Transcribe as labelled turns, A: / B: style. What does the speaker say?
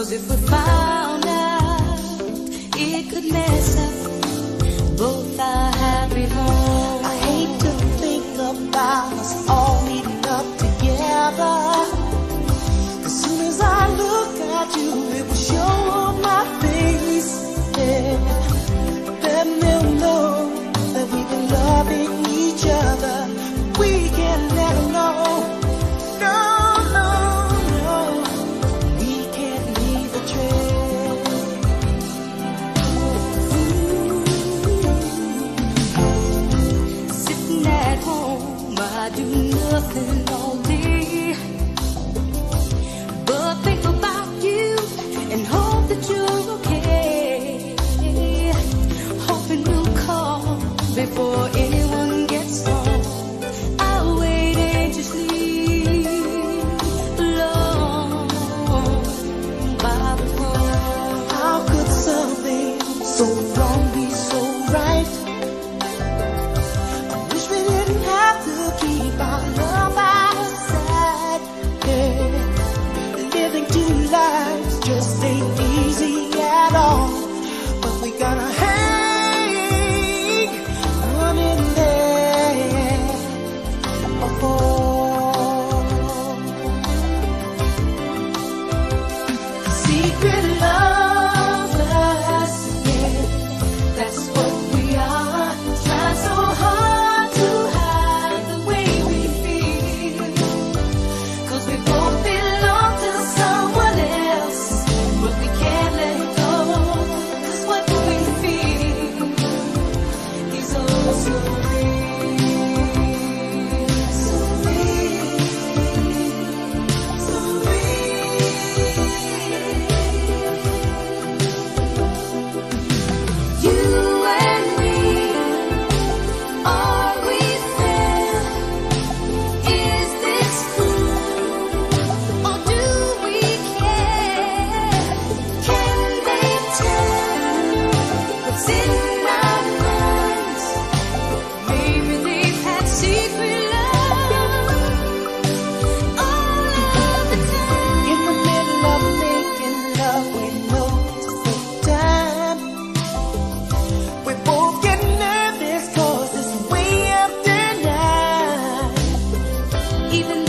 A: if we found out it could mess up both our happy home.
B: I hate to think about us all meeting up together. As soon as I look at you, it will show on my face. Yeah. Then they'll know that we've been loving each other. We can't let them know. No, no, no. We can't leave the trail.
A: Sitting at home, I do nothing all day but think about you and hope that you're okay. Hoping you'll call before anyone gets home. I'll wait anxiously alone by the phone.
B: How could something so wrong be so right? I wish we didn't have to keep our love out of sight. Yeah. Living two lives just ain't easy at all. But we gotta hang on in there. Secret lovers, yeah, that's what we are. Trying so hard to hide the way we feel, 'cause we both belong to someone else, but we can't let go, 'cause what we feel is all so real, so real, so real.
A: You and me, are we fair? Is this true, or do we care? Can they tell what's in our minds? Maybe they've had secret love all of the time.
B: In the middle of making love, we know to take time. We both get nervous 'cause it's way after night.
A: Even